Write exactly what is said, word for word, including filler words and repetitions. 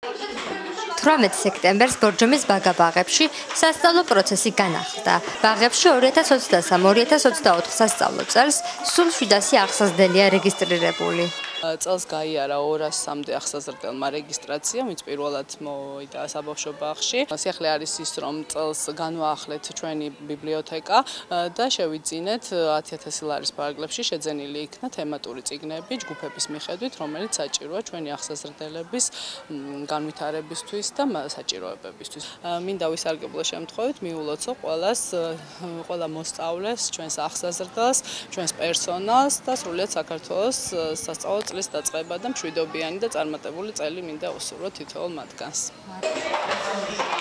თვრამეტ სექტემბერს ბორჯომის ბაღებში სასწავლო პროცესი განახლდა. ბაღებში ორი ათას ოცდასამ ორი ათას ოცდაოთხ სასწავლო წელს სულ შვიდასი აღსაზრდელია რეგისტრირებული. წელს გაიარა ორასამდე აღსაზრდელმა რეგისტრაცია, ვინც პირველად მოვიდა საბავშვო ბაღში. სიახლე არის ის, რომ წელს განვაახლეთ ჩვენი ბიბლიოთეკა და შევიძინეთ ათი ათასი ლარის პარაგლებში შეძენილი იქნა თემატური წიგნები ჯგუფების მიხედვით, რომელიც საჭიროა ჩვენი აღსაზრდელების განვითარებისთვის და საჭიროებებისთვის. მინდა ვისარგებლო შემთხვევით მიულოცო ყველას, ყველა მოსწავლეს, ჩვენს აღსაზრდელს, ჩვენს პერსონალს და სრულიად საქართველოს სასწავლო წლის დაწყება და მშვიდობიანი და წარმატებული წელი მინდა უსურვო თითოეულ მათგანს.